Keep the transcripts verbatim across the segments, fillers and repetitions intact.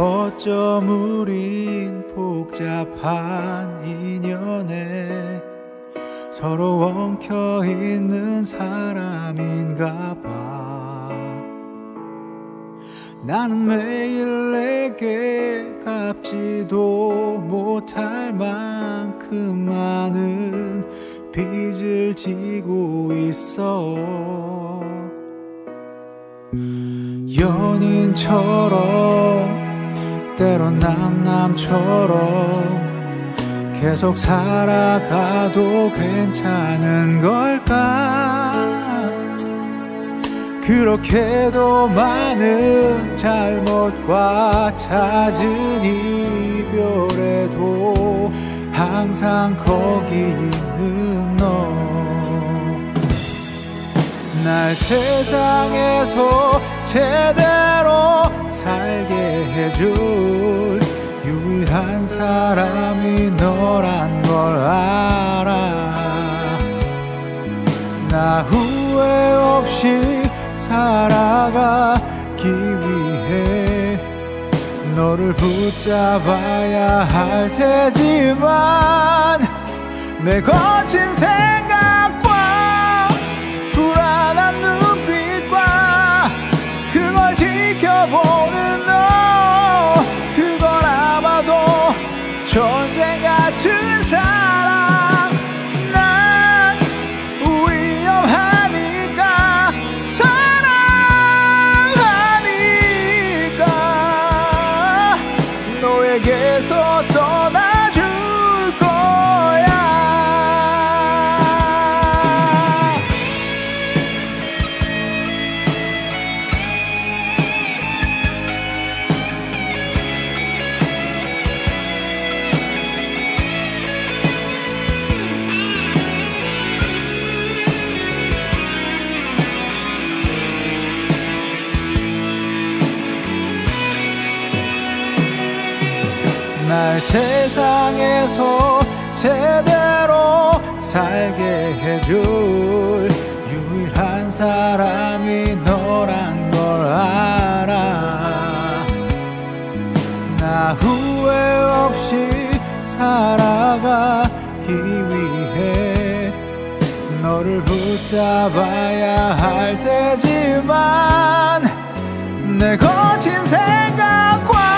어쩜 우린 복잡한 인연에 서로 엉켜있는 사람인가 봐. 나는 매일 내게 갚지도 못할 만큼 많은 빚을 지고 있어. 연인처럼 때론 남남처럼 계속 살아가도 괜찮은 걸까? 그렇게도 많은 잘못과 잦은 이별에도 항상 거기 있는 너. 날 세상에서 제대로 살게 해줄 유일한 사람이 너란 걸 알아. 나 후회 없이 살아가기 위해 너를 붙잡아야 할 테지만 내 거친 생각과 불안한 눈빛과 그걸 지켜보는 너, 그걸 아마도 전쟁 같은 사랑. 난 위험하니까 사랑하니까 너에게서 떠나줄 거야. 날 세상에서 제대로 살게 해줄 유일한 사람이 너란 걸 알아. 나 후회 없이 살아가기 위해 너를 붙잡아야 할 테지만 내 거친 생각과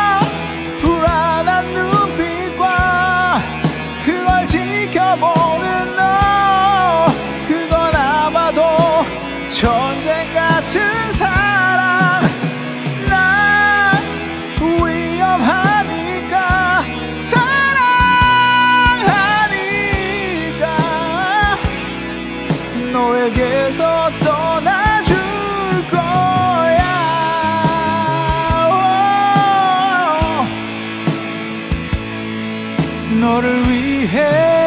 불안한 눈빛과 그걸 지켜보는 너, 그건 아마도 전쟁 같은 사랑. 난 위험하니까 사랑하니까 너에게서 떠나줄 거야. 너를 위해